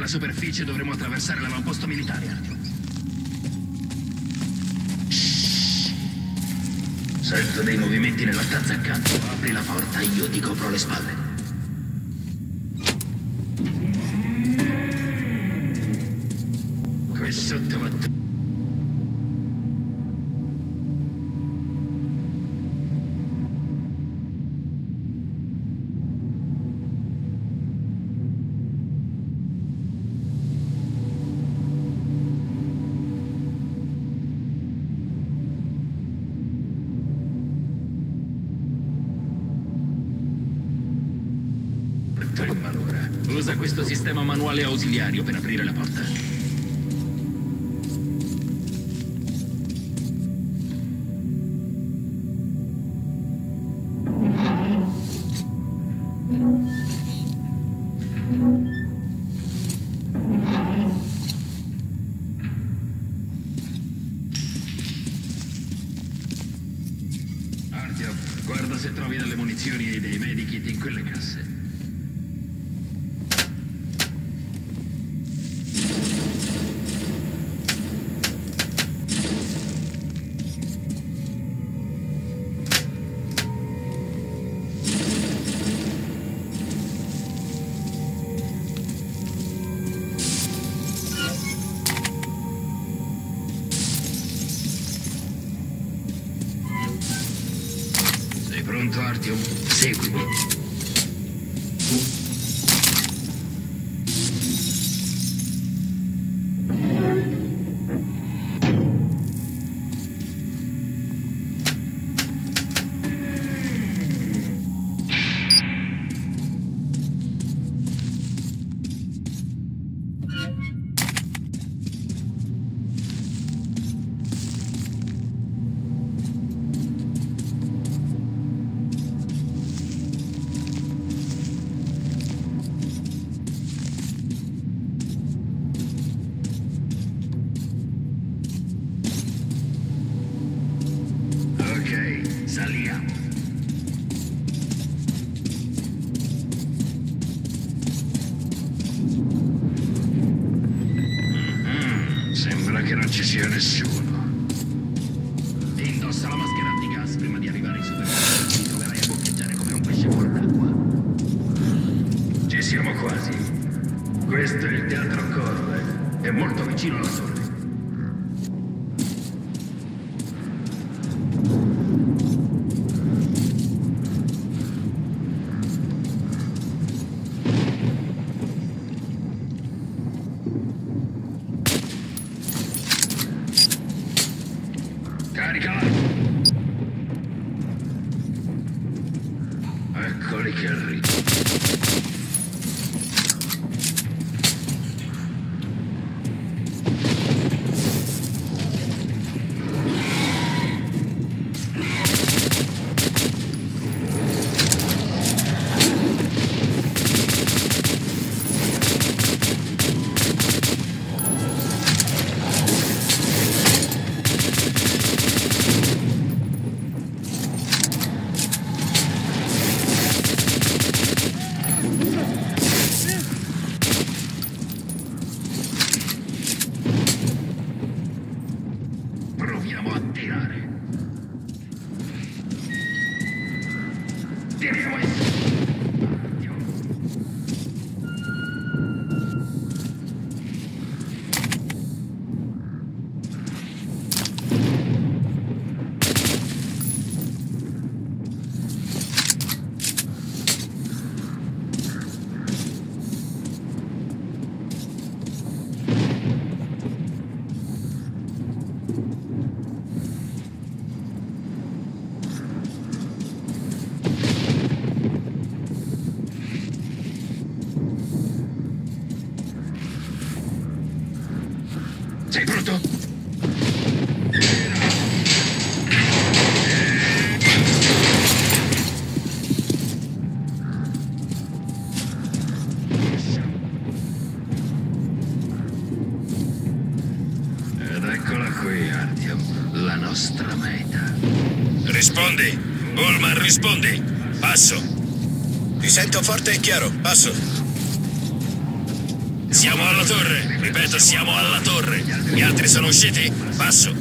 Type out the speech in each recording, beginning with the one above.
superficie dovremo attraversare l'avamposto militare, Artyom. Sento dei movimenti nella stanza accanto. Apri la porta, io ti copro le spalle. Qui sotto va... Usa questo sistema manuale ausiliario per aprire la porta. Artyom, guarda se trovi delle munizioni e dei medikit in quelle casse. Pronto, Artyom? Seguimi. Saliamo. Sembra che non ci sia nessuno. Indossa la maschera antigas prima di arrivare in superficie. Ti troverai a boccheggiare come un pesce fuori d'acqua. Ci siamo quasi. Questo è il teatro Korve. È molto vicino alla torre. Caricala! Eccoli che arrivano. Proviamo a tirare. Tiriamo in... Sei pronto? Ed eccola qui, Artyom, la nostra meta. Rispondi! Ullman, rispondi! Passo! Ti sento forte e chiaro, passo! Siamo alla torre. Ripeto, siamo alla torre. Gli altri sono usciti? Passo.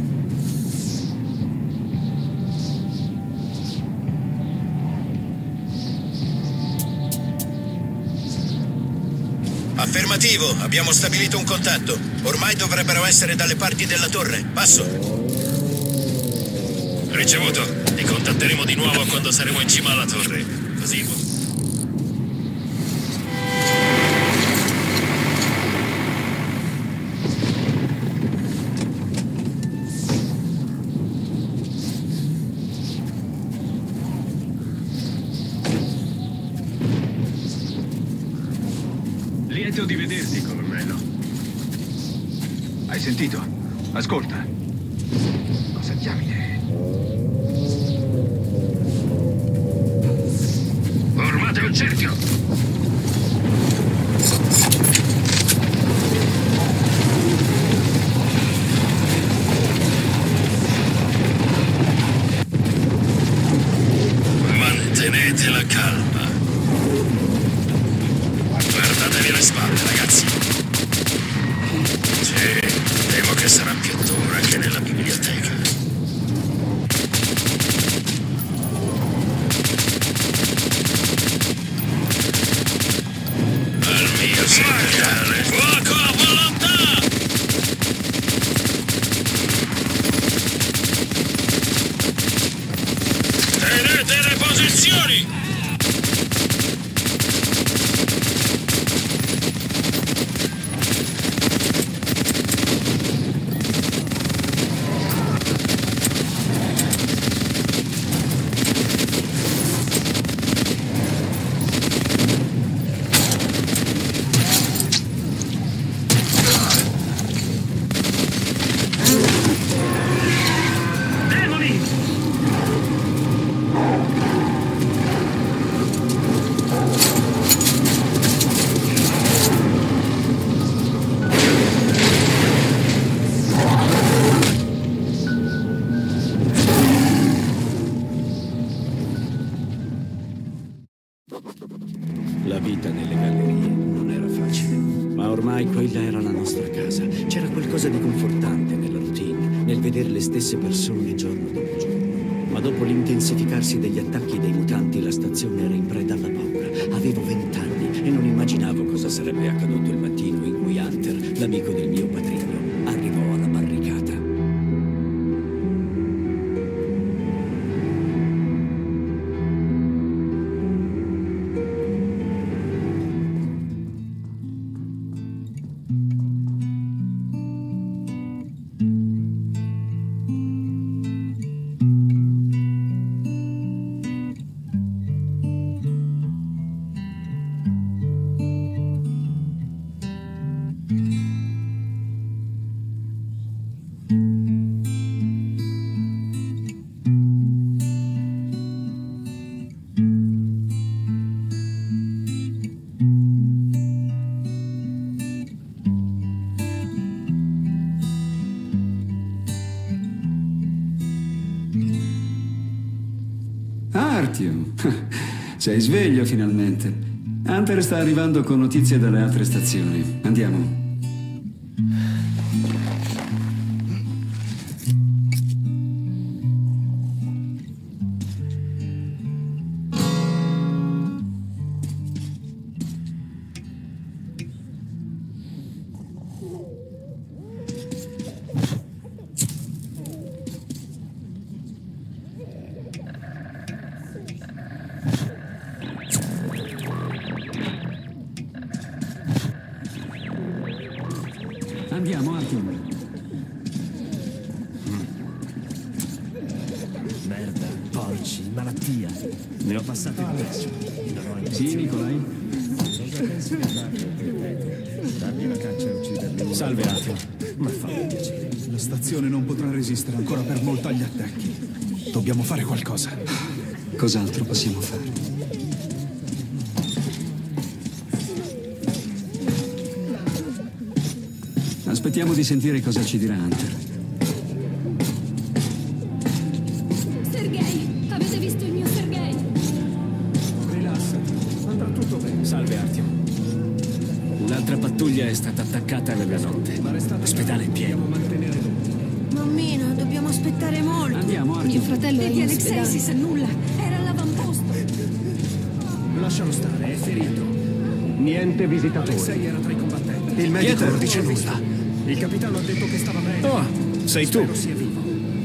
Affermativo, abbiamo stabilito un contatto. Ormai dovrebbero essere dalle parti della torre. Passo. Ricevuto. Ti contatteremo di nuovo quando saremo in cima alla torre. Così. Lieto di vederti, colonnello. Hai sentito? Ascolta. Cosa diamine? Formate un cerchio! Mantenete la calma. Guardatevi le spalle, ragazzi. Sì, temo che sarà più dura anche nella biblioteca. Al mio segnale. Fuoco a volontà! Tenete le posizioni! La vita nelle gallerie non era facile, ma ormai quella era la nostra casa. C'era qualcosa di confortante nella routine, nel vedere le stesse persone giorno dopo giorno. Ma dopo l'intensificarsi degli attacchi dei mutanti, la stazione era in preda alla paura. Avevo 20 anni e non immaginavo cosa sarebbe accaduto il mattino in cui Hunter, l'amico del mio patrigno, arrivò alla barricata. Artyom, sei sveglio finalmente. Hunter sta arrivando con notizie dalle altre stazioni. Andiamo. Andiamo, Artyom. Merda, porci, malattia. Ne ho passate adesso. Sì, Nikolai? Dargli una caccia e ucciderli. Salve, Artyom. Ma fammi piacere. La stazione non potrà resistere ancora per molto agli attacchi. Dobbiamo fare qualcosa. Cos'altro possiamo fare? Aspettiamo di sentire cosa ci dirà Hunter. Sergei, avete visto il mio Sergei? Rilassati, andrà tutto bene. Salve, Artyom. Un'altra pattuglia è stata attaccata nella notte. L'ospedale è pieno. Mammina, dobbiamo aspettare molto. Andiamo, Artyom. Mio fratello è Vedi, in Alexei ospedale. si sa nulla. Era all'avamposto. Lascialo stare, è ferito. Niente visitatori. Alexei era tra i combattenti. Il medico Pieter non dice nulla. Il capitano ha detto che stava bene. Oh, sei tu. Spero sia vivo.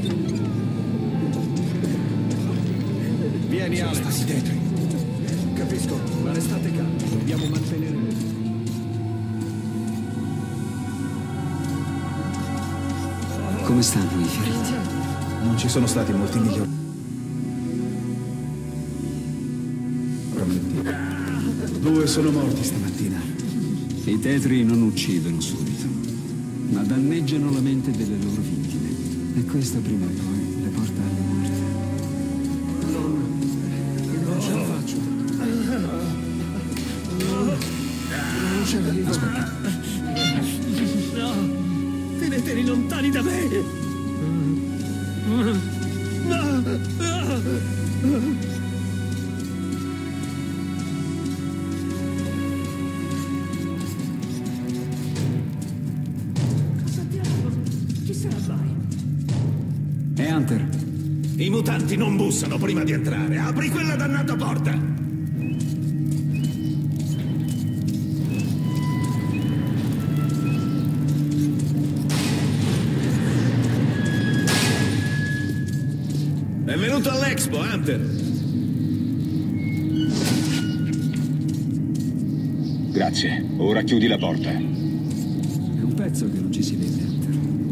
Vieni, Alex. Sono stati Tetri. Capisco, ma restate calmi. Dobbiamo mantenere... Come stanno i feriti? Non ci sono stati molti migliori. Due sono morti stamattina. I tetri non uccidono subito, ma danneggiano la mente delle loro vittime. E questo prima o poi le porta alla morte. Non ce la faccio. Non ce la riesco. Aspetta. No! Teneteli lontani da me! Cosa diavolo? Chi sarà mai? È Hunter. I mutanti non bussano prima di entrare. Apri quella dannata porta! Benvenuto all'Expo, Hunter! Grazie. Ora chiudi la porta. È un pezzo che non ci si vede, Hunter.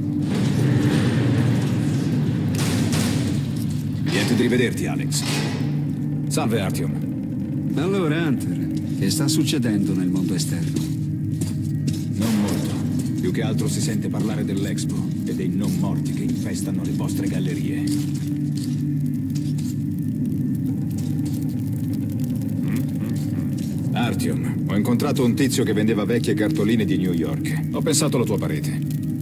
Lieto di rivederti, Alex. Salve, Artyom. Allora, Hunter, che sta succedendo nel mondo esterno? Non molto. Più che altro si sente parlare dell'Expo e dei non morti che infestano le vostre gallerie. Artyom, ho incontrato un tizio che vendeva vecchie cartoline di New York. Ho pensato alla tua parete.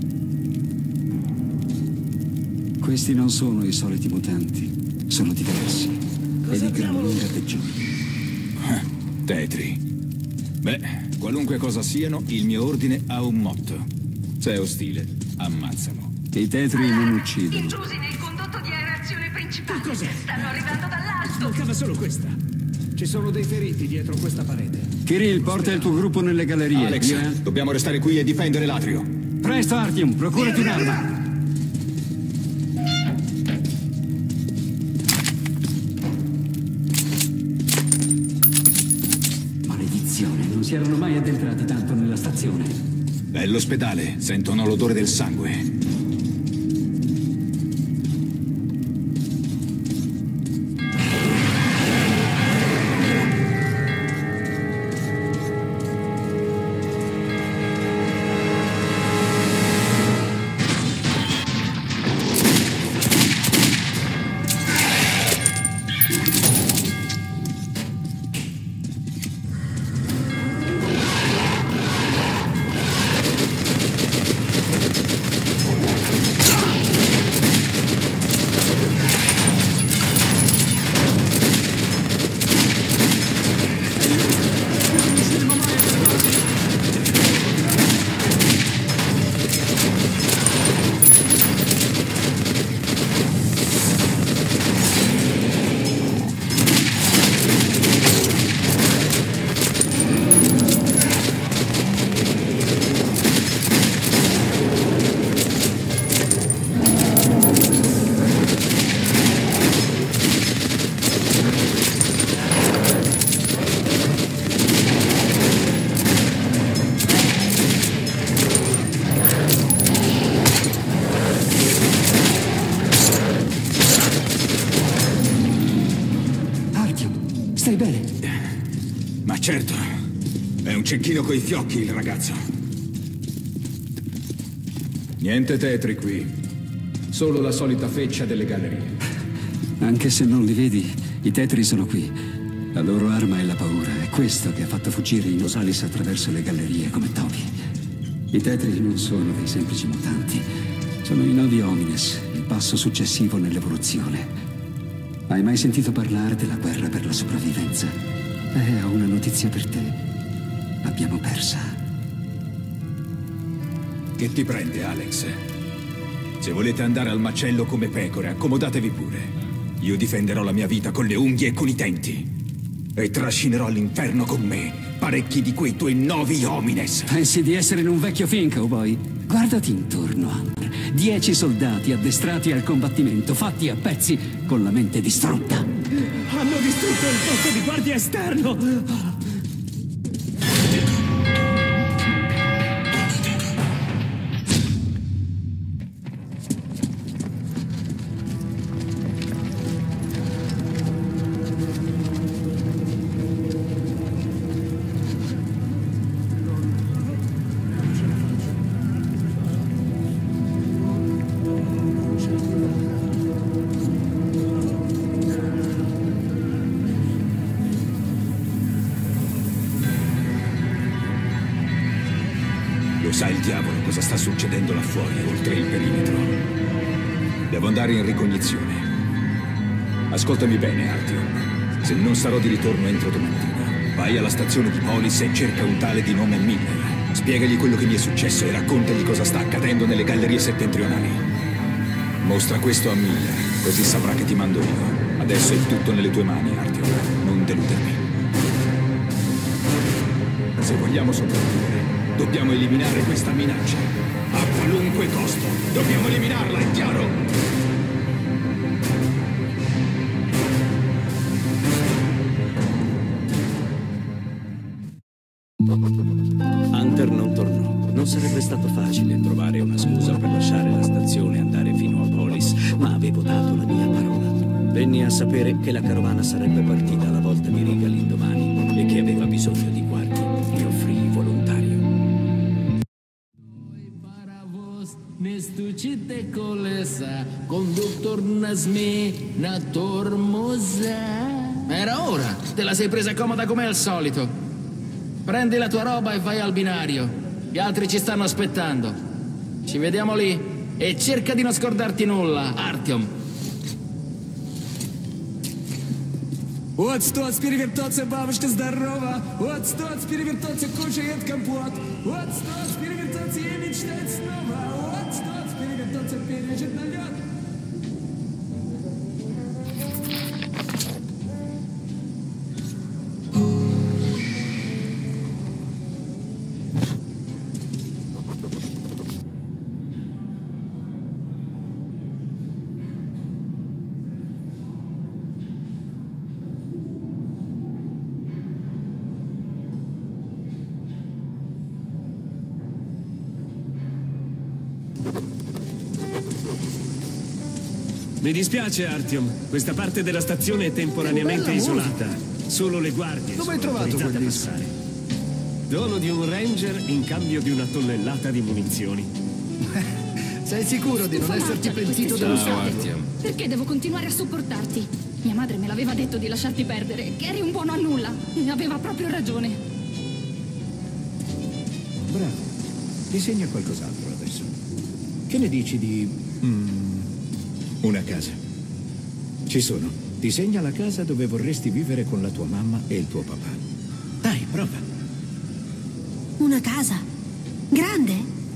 Questi non sono i soliti mutanti, sono diversi. E di gran lunga peggiori. Tetri. Beh, qualunque cosa siano, il mio ordine ha un motto. Se è ostile, ammazzalo. I tetri non uccidono. Intrusi nel condotto di aerazione principale. Cos'è? Stanno arrivando dall'alto. Mancava solo questa. Ci sono dei feriti dietro questa parete. Kirill, porta il tuo gruppo nelle gallerie. Alex, dobbiamo restare qui e difendere l'atrio. Presto, Artyom, procurati un'arma. Maledizione, non si erano mai addentrati tanto nella stazione. È l'ospedale, sentono l'odore del sangue. Stai bene? Ma certo, è un cecchino coi fiocchi il ragazzo. Niente tetri qui, solo la solita feccia delle gallerie. Anche se non li vedi, i tetri sono qui. La loro arma è la paura, è questo che ha fatto fuggire i Nosalis attraverso le gallerie come topi. I tetri non sono dei semplici mutanti, sono i Novi Homines, il passo successivo nell'evoluzione. Hai mai sentito parlare della guerra per la sopravvivenza? Ho una notizia per te. L'abbiamo persa. Che ti prende, Alex? Se volete andare al macello come pecore, accomodatevi pure. Io difenderò la mia vita con le unghie e con i denti. E trascinerò all'inferno con me parecchi di quei tuoi novi homines. Pensi di essere in un vecchio film, cowboy? Guardati intorno, Hunter. 10 soldati addestrati al combattimento, fatti a pezzi, con la mente distrutta. Hanno distrutto il posto di guardia esterno! Lo sa il diavolo cosa sta succedendo là fuori, oltre il perimetro. Devo andare in ricognizione. Ascoltami bene, Artyom. Se non sarò di ritorno entro domattina, vai alla stazione di Polis e cerca un tale di nome Miller. Spiegagli quello che mi è successo e raccontagli cosa sta accadendo nelle gallerie settentrionali. Mostra questo a Miller, così saprà che ti mando io. Adesso è tutto nelle tue mani, Artyom. Non deludermi. Se vogliamo sopravvivere, dobbiamo eliminare questa minaccia. A qualunque costo. Dobbiamo eliminarla, è chiaro? Hunter non tornò. Non sarebbe stato facile trovare una scusa per lasciare la stazione e andare fino a Polis, ma avevo dato la mia parola. Venni a sapere che la carovana sarebbe partita alla volta di riga l'indomani e che aveva bisogno di guardie. Mi offrii volontario. Nestucite colesa, conductor nasme, na tormosa. Era ora, te la sei presa comoda come al solito. Prendi la tua roba e vai al binario. Gli altri ci stanno aspettando. Ci vediamo lì e cerca di non scordarti nulla, Artyom. Вот стоит перевертаться, бабушка здорова. Вот стоит перевертаться, кушает компот. Вот стоит перевертаться и мечтать снова. Вот стоит перевертаться, пережить налет. Mi dispiace, Artyom. Questa parte della stazione è temporaneamente isolata. Solo le guardie Dove hai sono trovato autorizzate quel a disco? passare. Dono di un ranger in cambio di una tonnellata di munizioni. Sei sicuro di non esserti pentito dello scopo? Perché devo continuare a sopportarti? Mia madre me l'aveva detto di lasciarti perdere, che eri un buono a nulla. E aveva proprio ragione. Bravo. Disegna qualcos'altro adesso. Che ne dici di... una casa. Ci sono. Disegna la casa dove vorresti vivere con la tua mamma e il tuo papà. Dai, prova. Una casa? Grande?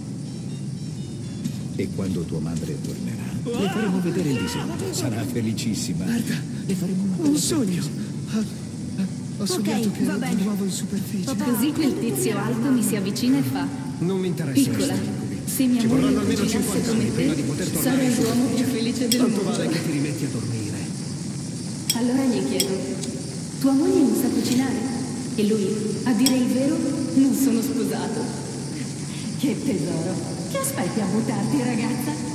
E quando tua madre tornerà, le faremo vedere il disegno. Sarà felicissima. Guarda, le faremo un sogno. Ho sognato che va ero bene. di nuovo in superficie. Così quel tizio alto mi si avvicina e fa: Non mi interessa. piccola, se mia Ci moglie vorranno almeno cucinasse 50 anni come prima te, di poter tornare sarei in l'uomo più superficie. felice del Tanto mondo. vale che ti rimetti a dormire. Allora gli chiedo: tua moglie non sa cucinare? E lui, a dire il vero, non sono sposato. Che tesoro. Che aspetti a buttarti, ragazza?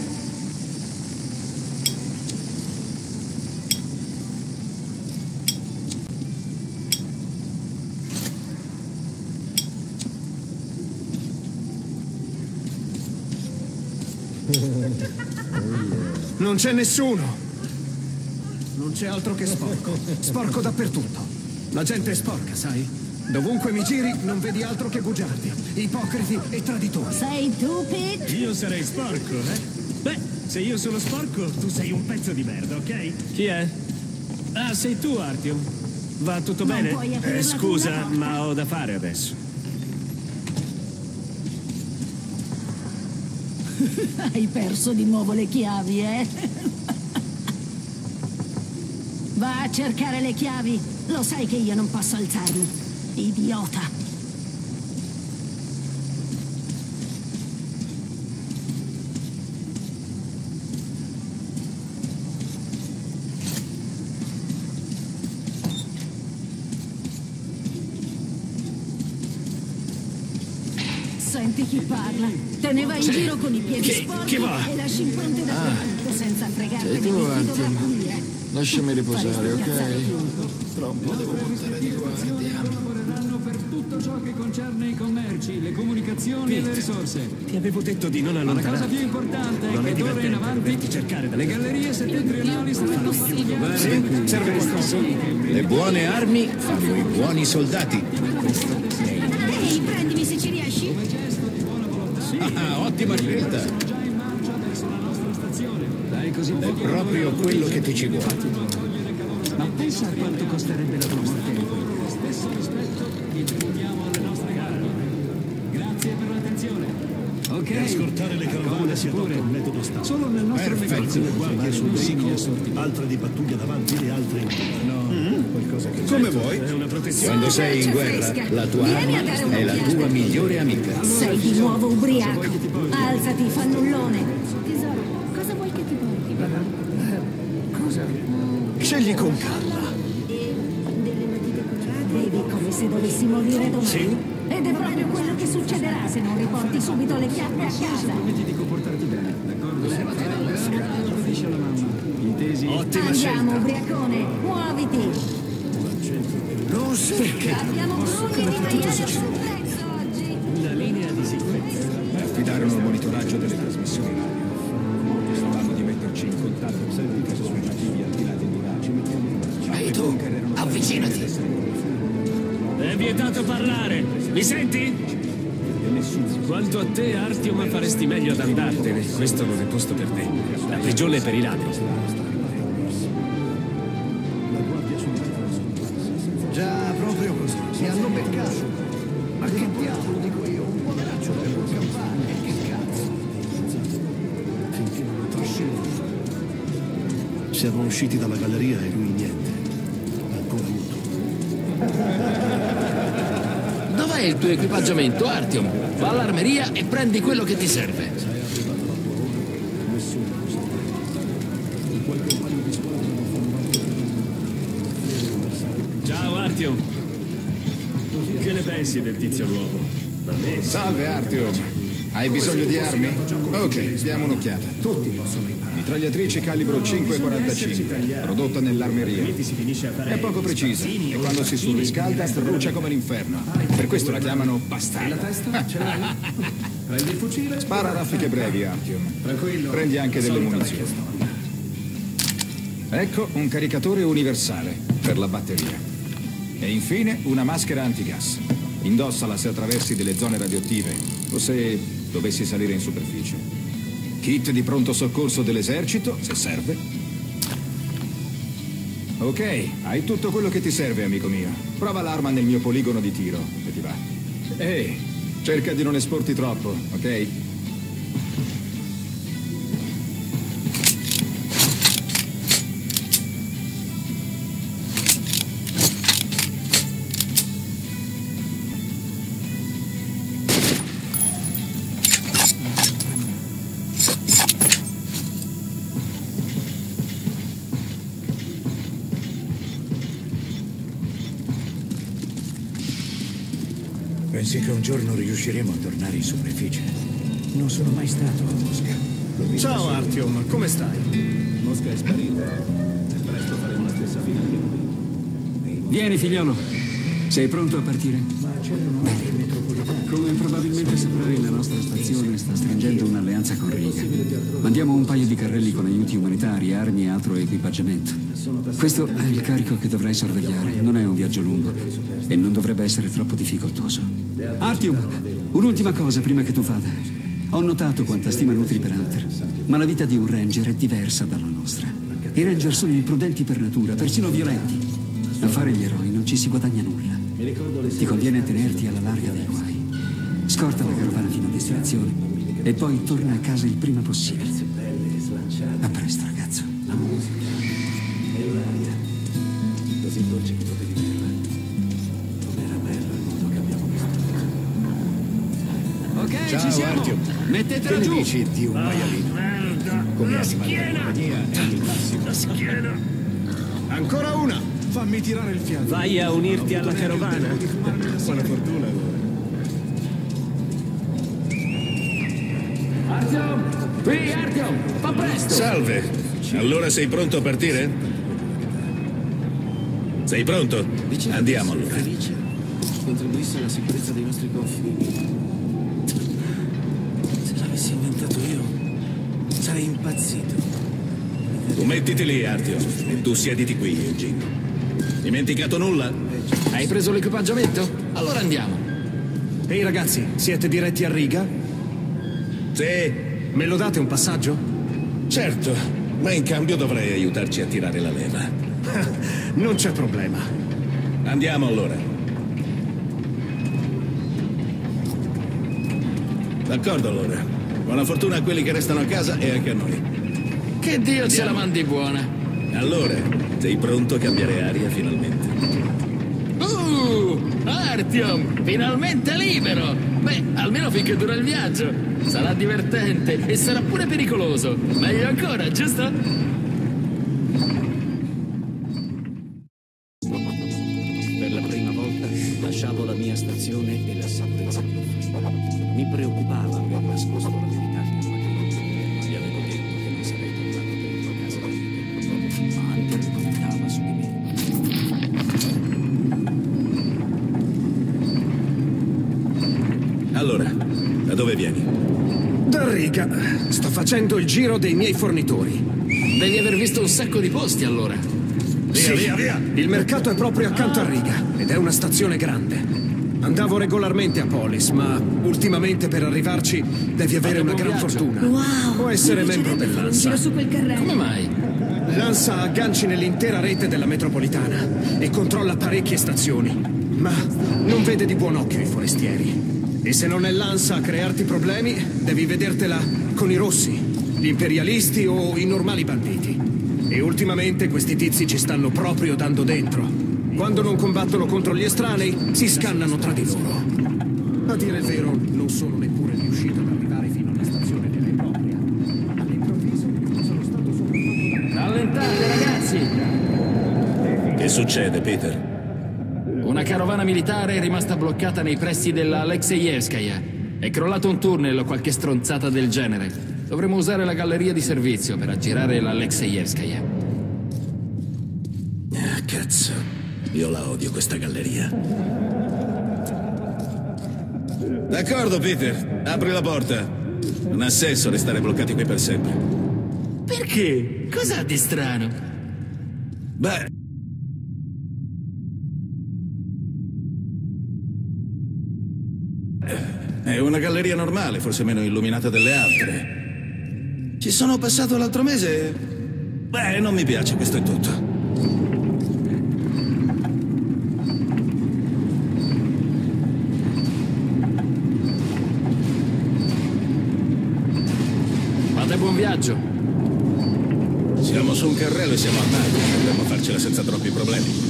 Non c'è nessuno. Non c'è altro che sporco. Sporco dappertutto. La gente è sporca, sai? Dovunque mi giri non vedi altro che bugiardi, ipocriti e traditori. Sei tu, Pete? Io sarei sporco, eh? Beh, se io sono sporco, tu sei un pezzo di merda, ok? Chi è? Ah, sei tu, Artyom. Va tutto Non bene? puoi aprirla Scusa, tu una ma ho da fare adesso. Hai perso di nuovo le chiavi, eh? Va a cercare le chiavi. Lo sai che io non posso alzarmi. Idiota. Senti chi parla. Te ne vai in giro con i piedi sporchi e lasci impronte dappertutto senza fregartene sei tu, di dove Artyom. pulire. Lasciami riposare, ok? Tra un po' devo portare di guardia. Lavoreranno per tutto ciò che concerne i commerci, le comunicazioni e le risorse. Ti avevo detto di non Ma la allontanarti. cosa più importante è Non che è d'ora in divertente avanti doverti cercare dalle le gallerie settentrionali saranno più governate. Sì, serve qualcosa. Le buone armi fanno i buoni soldati. Ehi, prendimi se ci riesci. Ah, ottima scelta. Già in marcia verso la nostra stazione. Dai così È pochi proprio quello che ti ci vuole. Ma pensa a quanto costerebbe la tua morte. Lo stesso rispetto che tributiamo alle nostre gare. Grazie per l'attenzione. Ok. Per scortare le carovane si adotta un metodo standard. Solo nel nostro Alcune guardie sul veicolo, altre di pattuglia davanti e altre in Qualcosa che come vuoi. È una protezione. Quando sei in guerra, la tua arma è la tua migliore amica. Sei di nuovo ubriaco. Alzati, fannullone. Tesoro, cosa vuoi che ti porti? Cosa? Scegli con calma. Delle matite colorate? Bevi come se dovessi morire domani. Sì. Ed è proprio quello che succederà se non riporti subito le chiappe a casa. Prometti di comportarti bene, d'accordo? Lo dice alla mamma. Intesi? Ottima Andiamo, scelta. ubriacone, muoviti. Non so perché. Abbiamo brughe di maiale sul prezzo oggi. Una linea di sicurezza. Affidarono il monitoraggio delle trasmissioni radio. Stavamo di metterci in contatto sempre che sono nativi al di là dei miraggi. Ehi tu, avvicinati. È vietato parlare. Mi senti? Quanto a te, Artyom, faresti meglio ad andartene. Questo non è posto per te. La prigione è per i ladri. Già, proprio così. Mi hanno beccato. Ma che diavolo dico io? Un poveraccio per un campane. Che cazzo? Finché non lo trascino. Siamo usciti dalla galleria e lui niente. Ancora muto. Dov'è il tuo equipaggiamento, Artyom? Va all'armeria e prendi quello che ti serve. Ciao, Artyom. Che ne pensi del tizio nuovo? Salve Artyom. Hai bisogno di armi? Ok, diamo un'occhiata. Tutti possono imparare. Mitragliatrice calibro 5,45, prodotta nell'armeria. È poco precisa e quando si surriscalda brucia come l'inferno. Per questo la chiamano La bastarda. testa? Ce l'hai? Prendi il fucile? Spara a raffiche brevi, Artyom. Tranquillo. Prendi anche delle Solita munizioni. vecchia storia. Ecco un caricatore universale per la batteria. E infine una maschera antigas. Indossala se attraversi delle zone radioattive o se dovessi salire in superficie. Kit di pronto soccorso dell'esercito, se serve. Ok, hai tutto quello che ti serve, amico mio. Prova l'arma nel mio poligono di tiro, e ti va. Ehi, cerca di non esporti troppo, ok? Pensi che un giorno riusciremo a tornare in superficie? Non sono mai stato a Mosca. L'ho visto Ciao solo. Artyom, come stai? Mosca è sparita. Presto faremo la stessa fine anche noi. Vieni, figliolo. Sei pronto a partire? Ma c'erano altri metropolitani. Come probabilmente saprai, la nostra stazione sta stringendo un'alleanza con Riga. Mandiamo un paio di carrelli con aiuti umanitari, armi e altro equipaggiamento. Questo è il carico che dovrai sorvegliare. Non è un viaggio lungo e non dovrebbe essere troppo difficoltoso. Artyom, un'ultima cosa prima che tu vada. Ho notato quanta stima nutri per Hunter, ma la vita di un ranger è diversa dalla nostra. I ranger sono imprudenti per natura, persino violenti. A fare gli eroi non ci si guadagna nulla. Ti conviene tenerti alla larga dei guai. Scorta la carovana fino a destinazione E poi torna a casa il prima possibile. A presto, ragazzo. La musica e l'aria, così dolce che potevi dirla. Com'era bello il mondo che abbiamo vissuto. Ok, Ciao, ci siamo. Artyom. Mettetela Che ne giù. dici di un maialino? Merda! Come La animale da schiena! compagnia è il massimo. La schiena! Ancora una! Fammi tirare il fiato. Vai a unirti alla carovana. Buona fortuna allora. Artyom! Qui, Artyom! Fa presto! Salve! Allora sei pronto a partire? Sei pronto? Andiamo allora. Felice contribuisse alla sicurezza dei nostri confini. Se l'avessi inventato io, sarei impazzito. Tu mettiti lì, Artyom, e tu siediti qui, Eugene. Dimenticato nulla? Hai preso l'equipaggiamento? Allora andiamo. Ehi ragazzi, siete diretti a riga? Sì. Me lo date un passaggio? Certo, ma in cambio dovrei aiutarci a tirare la leva. Non c'è problema. Andiamo allora. D'accordo allora. Buona fortuna a quelli che restano a casa e anche a noi. Che Dio ce la mandi buona. Allora, sei pronto a cambiare aria finalmente? Artyom! Finalmente libero! Beh, almeno finché dura il viaggio. Sarà divertente e sarà pure pericoloso. Meglio ancora, giusto? Per la prima volta lasciavo la mia stazione e la sicurezza che offriva. Mi preoccupava aver nascosto la verità di una cliente. Gli avevo detto che non sarei tornato dentro casa da vivere, ma Hunter contava su di me. Allora, da dove vieni? Da riga. Sto facendo il giro dei miei fornitori. Devi aver visto un sacco di posti allora. Via. Il mercato è proprio accanto a riga ed è una stazione grande. Andavo regolarmente a Polis, ma ultimamente per arrivarci devi avere una gran fortuna. Wow! O essere mi membro piacerebbe fare un dell'ANSA. giro su quel carrello. Come mai? L'ANSA ha agganci nell'intera rete della metropolitana e controlla parecchie stazioni. Ma non vede di buon occhio i forestieri. E se non è l'ANSA a crearti problemi, devi vedertela con i rossi, gli imperialisti o i normali banditi. E ultimamente questi tizi ci stanno proprio dando dentro. Quando non combattono contro gli estranei, si scannano tra di loro. A dire il vero, non sono neppure riuscito ad arrivare fino alla stazione vera e propria. All'improvviso sono stato sopraffatto da... Rallentate, ragazzi! Che succede, Peter? Una carovana militare è rimasta bloccata nei pressi della Alexeyevskaya. È crollato un tunnel o qualche stronzata del genere. Dovremmo usare la galleria di servizio per aggirare l'Alexeyevskaya. Ah, cazzo. Io la odio questa galleria. D'accordo, Peter. Apri la porta. Non ha senso restare bloccati qui per sempre. Perché? Cos'ha di strano? Beh... È una galleria normale, forse meno illuminata delle altre. Ci sono passato l'altro mese. Beh, non mi piace, questo è tutto. Fate buon viaggio. Siamo su un carrello e siamo armati. Dovremmo farcela senza troppi problemi.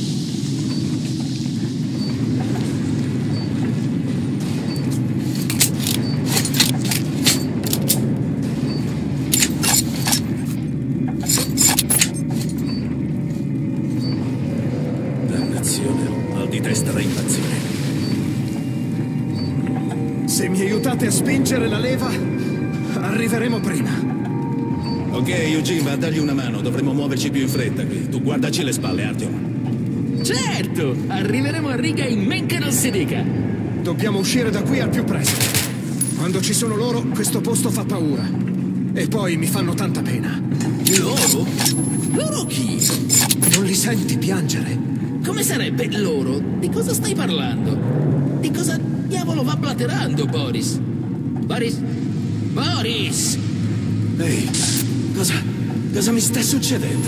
Se mi aiutate a spingere la leva, arriveremo prima. Ok, Eugene, va a dargli una mano. Dovremmo muoverci più in fretta qui. Tu guardaci le spalle, Artyom. Certo! Arriveremo a riga in men che non si dica. Dobbiamo uscire da qui al più presto. Quando ci sono loro, questo posto fa paura. E poi mi fanno tanta pena. Loro? Loro chi? Non li senti piangere? Come sarebbe loro? Di cosa stai parlando? Di cosa diavolo va blaterando, Boris? Boris? Boris! Ehi, cosa mi sta succedendo?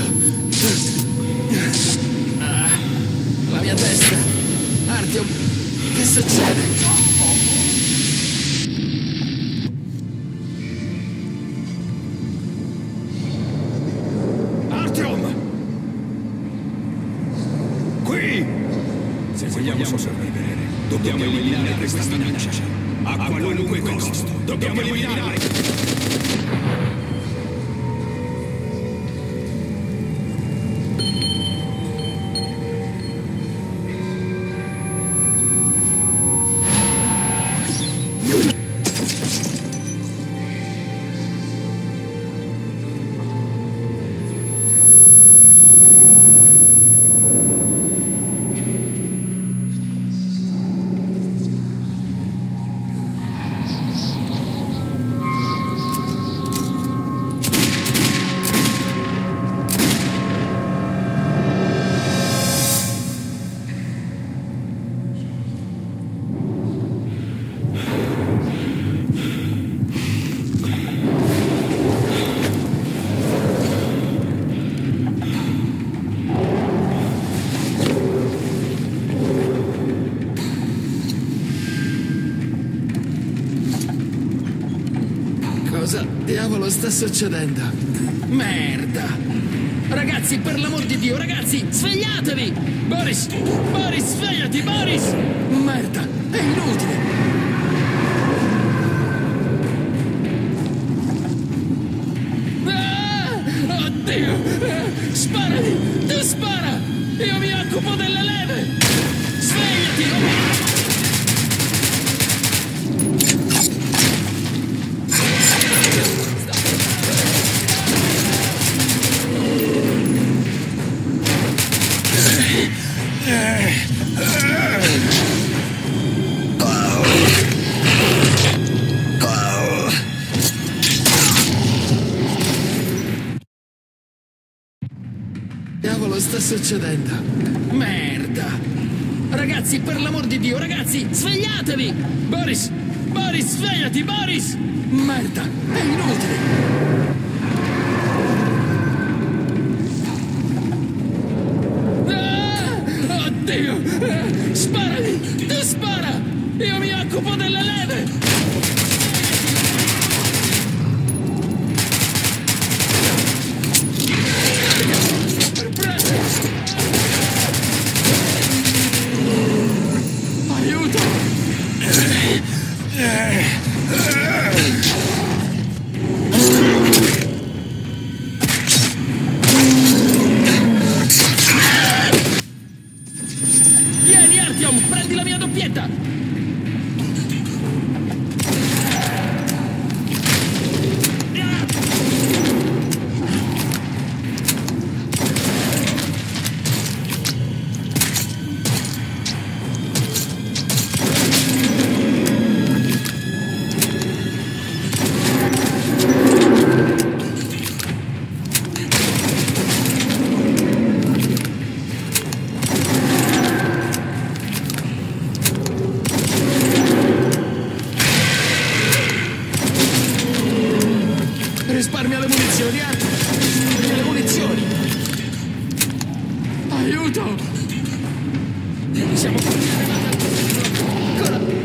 Ah, la mia testa. Artyom, che succede? qui! Se vogliamo sopravvivere, dobbiamo eliminare questa minaccia. A qualunque costo. Dobbiamo eliminarla! Cosa diavolo sta succedendo? Merda! Ragazzi, per l'amor di Dio, ragazzi, svegliatevi! Boris! Boris, svegliati, Boris! Merda, è inutile! Ah! Oddio! Sparami! Tu spara! Io mi occupo delle leve! Svegliati! Diavolo sta succedendo? Merda! Ragazzi, per l'amor di Dio, ragazzi, svegliatevi! Boris! Boris, svegliati, Boris! Merda, è inutile! Oddio! Sparami! Tu spara! Io mi occupo delle leve! Vieni, Artyom, prendi la mia doppietta! Risparmia le munizioni, Risparmia le munizioni! Aiuto! Siamo quasi arrivati ancora!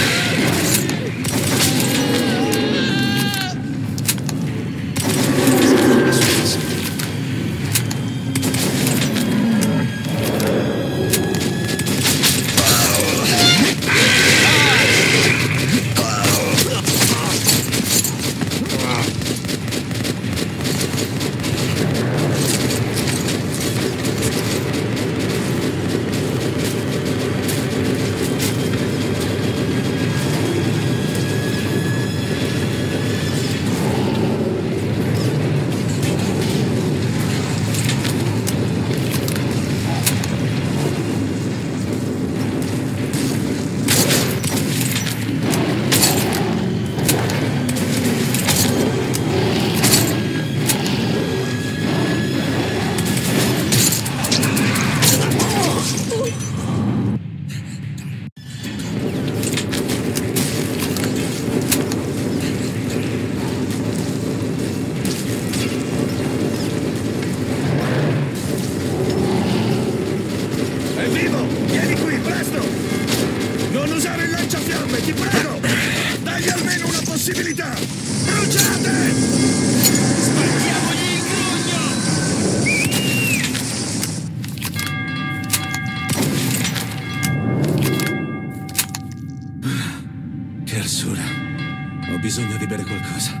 possibilità! Bruciate! Spacchiamogli il grugno! bisogno di bere qualcosa.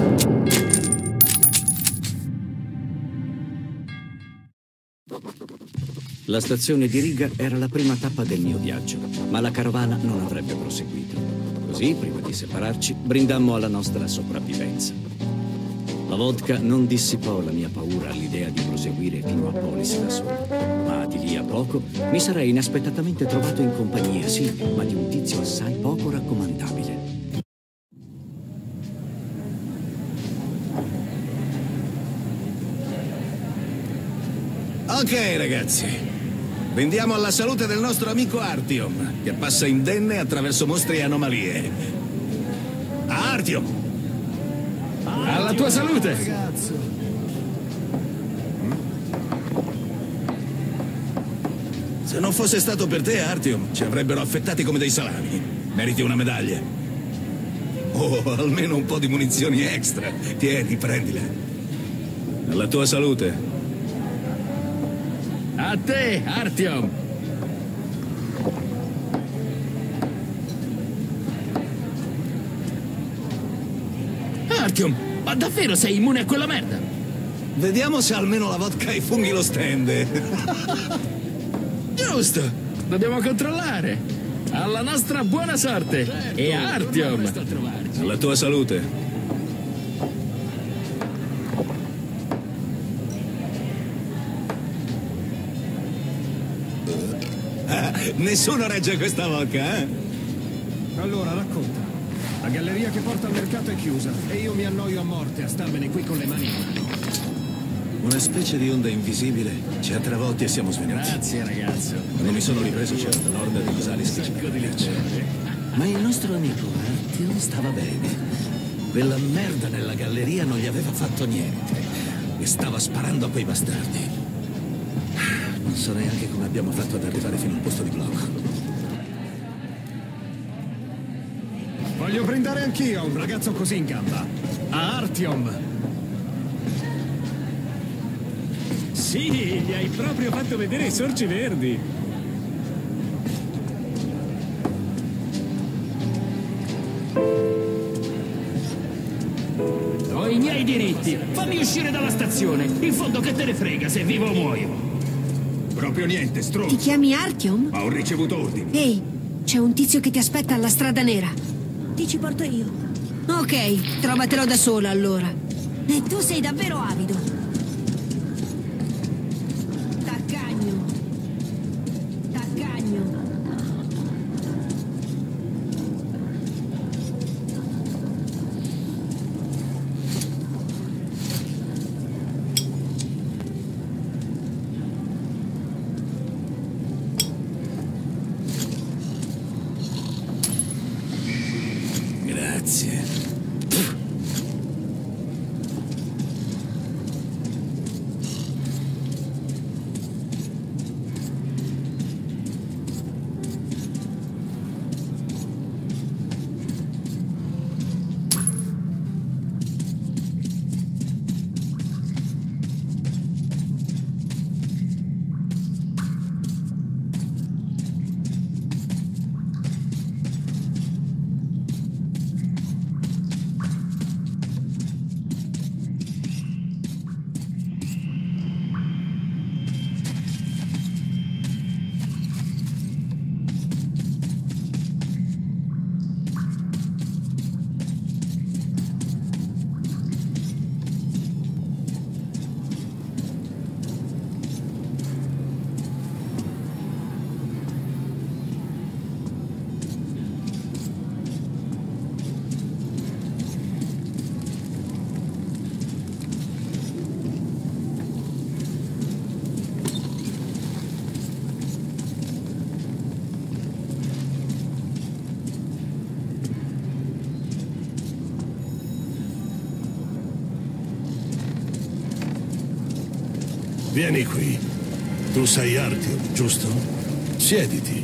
La stazione di Riga era la prima tappa del mio viaggio, ma la carovana non avrebbe proseguito. Così, prima di separarci, brindammo alla nostra sopravvivenza. La vodka non dissipò la mia paura all'idea di proseguire fino a Polis da solo, ma di lì a poco mi sarei inaspettatamente trovato in compagnia, sì, ma di un tizio assai poco raccomandabile. Ok, ragazzi. Vendiamo alla salute del nostro amico Artyom, che passa indenne attraverso mostri e anomalie. Artyom! Alla tua salute! Ragazzo. Se non fosse stato per te, Artyom, ci avrebbero affettati come dei salami. Meriti una medaglia. Oh, almeno un po' di munizioni extra. Tieni, prendile. Alla tua salute. A te, Artyom! Artyom, ma davvero sei immune a quella merda? Vediamo se almeno la vodka e i funghi lo stende. Giusto! Dobbiamo controllare. Alla nostra buona sorte. Certo, e a Artyom. Alla tua salute. Nessuno regge questa vodka, eh? Allora, racconta. La galleria che porta al mercato è chiusa e io mi annoio a morte a starmene qui con le mani in mano. Una specie di onda invisibile ci ha travolti e siamo svenuti. Grazie, ragazzo. Quando mi sono ripreso c'era un'orda di Osalis che ci ma il nostro amico Artyom stava bene. Quella merda nella galleria non gli aveva fatto niente e stava sparando a quei bastardi. Non so neanche come abbiamo fatto ad arrivare fino al posto di blocco. Voglio brindare anch'io a un ragazzo così in gamba. A Artyom. Sì, gli hai proprio fatto vedere i sorci verdi. Ho i miei diritti. Fammi uscire dalla stazione. In fondo che te ne frega se vivo o muoio. Proprio niente, stronzo. Ti chiami Artyom? Ma ho ricevuto ordini. Ehi, c'è un tizio che ti aspetta alla strada nera. Ti ci porto io. Ok, trovatelo da sola allora. E tu sei davvero avido. Taccagno. Taccagno. Grazie. Vieni qui. Tu sei Artyom, giusto? Siediti.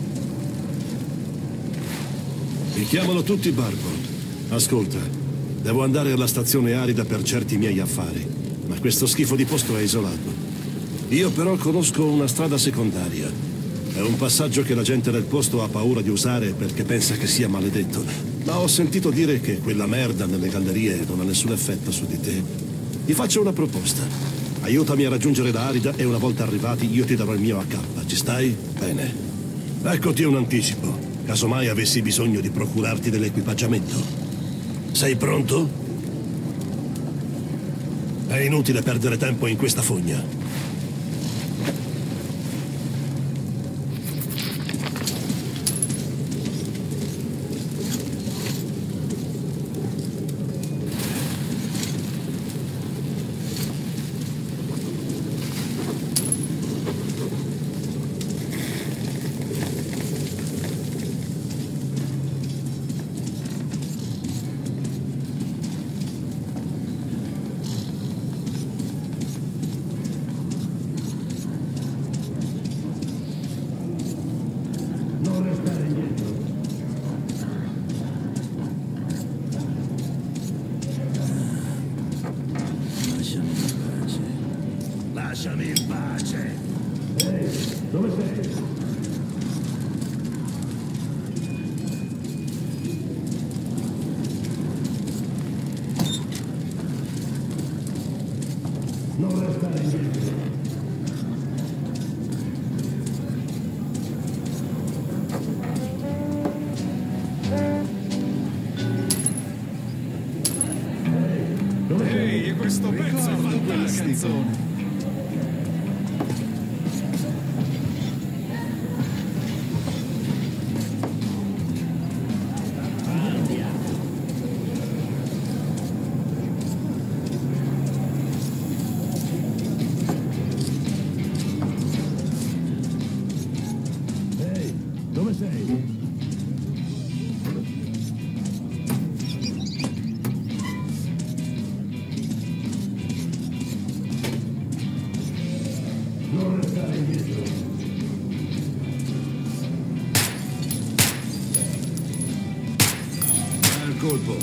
Mi chiamano tutti Barbon. Ascolta, devo andare alla stazione arida per certi miei affari, ma questo schifo di posto è isolato. Io però conosco una strada secondaria. È un passaggio che la gente del posto ha paura di usare perché pensa che sia maledetto. Ma ho sentito dire che quella merda nelle gallerie non ha nessun effetto su di te. Ti faccio una proposta. Aiutami a raggiungere la Arida e una volta arrivati io ti darò il mio AK. Ci stai? Bene. Eccoti un anticipo, casomai avessi bisogno di procurarti dell'equipaggiamento. Sei pronto? È inutile perdere tempo in questa fogna. Lasciami in pace. Ehi, dove sei? Non restare indietro. Ehi, questo pezzo è fantastico! Dove sei? Non restare indietro. Al colpo.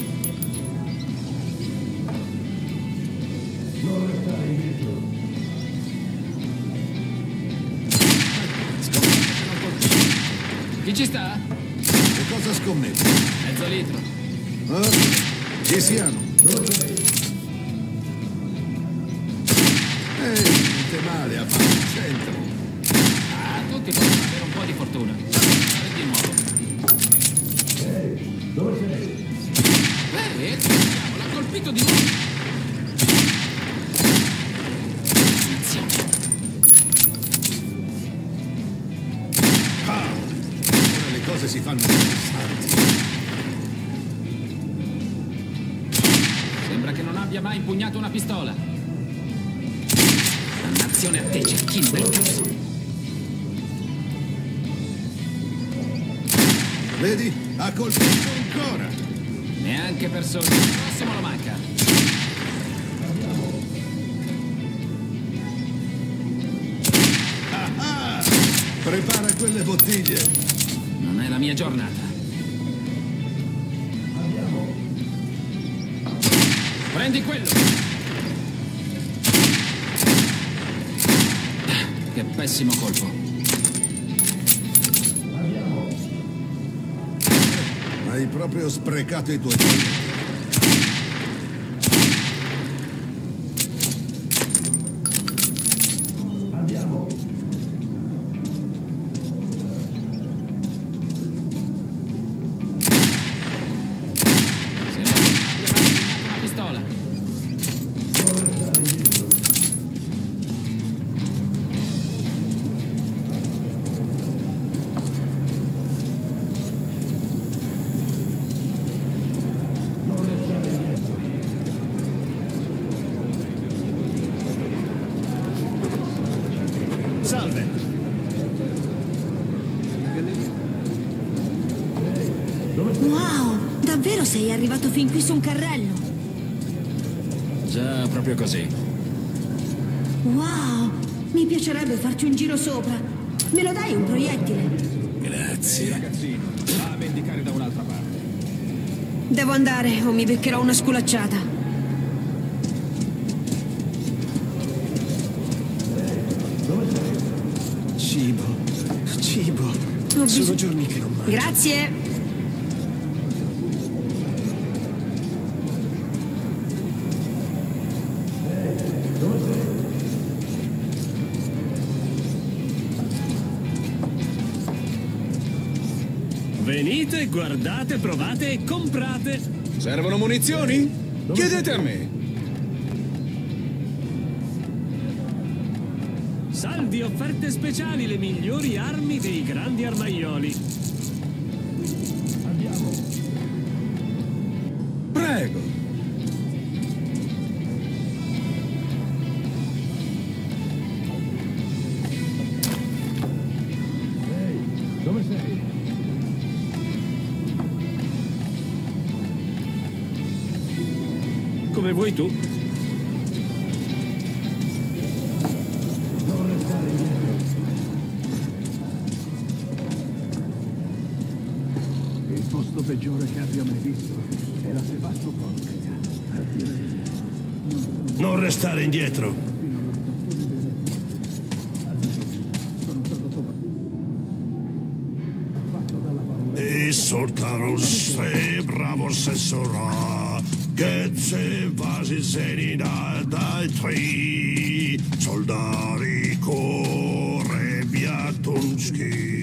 Non restare indietro. Chi ci sta? Che cosa scommetti? Mezzo litro. Ah, ci siamo. Niente male a fare il centro. Ah, tutti possono avere un po' di fortuna. Fare di nuovo. Ehi, dove sei? L'ha colpito di nuovo. Le cose si fanno interessanti. Sembra che non abbia mai impugnato una pistola. Dannazione a te, cecchino del cazzo. Vedi? Ha colpito ancora. Neanche per solo. Il prossimo lo manca. Ah, prepara quelle bottiglie. Non è la mia giornata. Prendi quello. Che pessimo colpo. Hai proprio sprecato i tuoi tempi. Salve. Wow, davvero sei arrivato fin qui su un carrello? Già, proprio così. Wow, mi piacerebbe farci un giro sopra. Me lo dai un proiettile? Grazie. Ragazzino, va a vendicare da un'altra parte. Devo andare o mi beccherò una sculacciata. Cibo. Ho Sono giorni che non mangio. Grazie. Venite, guardate, provate e comprate. Servono munizioni? Chiedete a me. Saldi, offerte speciali, le migliori armi dei grandi armaioli. Andiamo. Prego. Ehi, dove sei? Come vuoi tu. Non restare indietro. Il posto peggiore che abbia mai visto è la Sebastopol. Non restare indietro. E soltanto se bravo se sarà che se vasi serina dai tre soldati corre biatunski.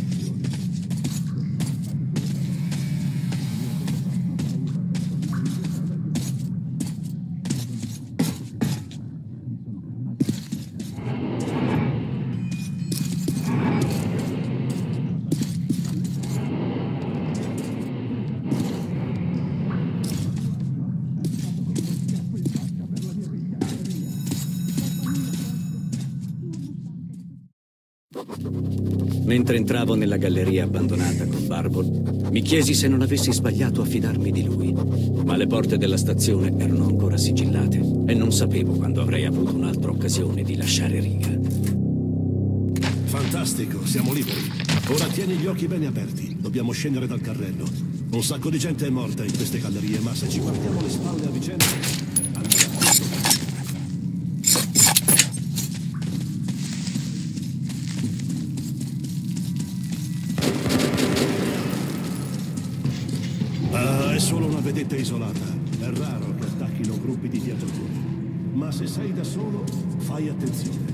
Mentre entravo nella galleria abbandonata con Barbon, mi chiesi se non avessi sbagliato a fidarmi di lui. Ma le porte della stazione erano ancora sigillate e non sapevo quando avrei avuto un'altra occasione di lasciare Riga. Fantastico, siamo liberi. Ora tieni gli occhi bene aperti. Dobbiamo scendere dal carrello. Un sacco di gente è morta in queste gallerie, ma se ci guardiamo le spalle a vicenda... È solo una vedetta isolata. È raro che attacchino gruppi di viaggiatori. Ma se sei da solo, fai attenzione.